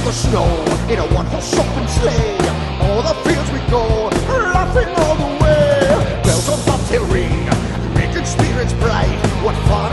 the snow in a one-horse open sleigh. O'er the fields we go, laughing all the way. Bells on bobtail ring, making spirits bright. What fun